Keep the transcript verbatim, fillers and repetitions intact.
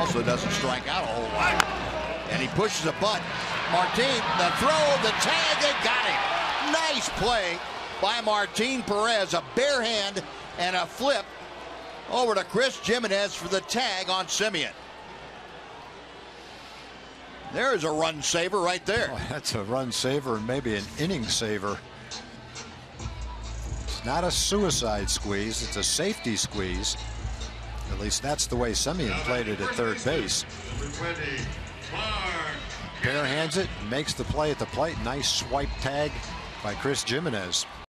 also doesn't strike out a whole lot. And he pushes a bunt. Martin, the throw, the tag, they got him. Nice play by Martin Perez. A bare hand and a flip over to Chris Gimenez for the tag on Semien. There's a run saver right there. Oh, that's a run saver and maybe an inning saver. It's not a suicide squeeze. It's a safety squeeze. At least that's the way Semien played it at third base. Bare hands it, makes the play at the plate. Nice swipe tag by Chris Gimenez.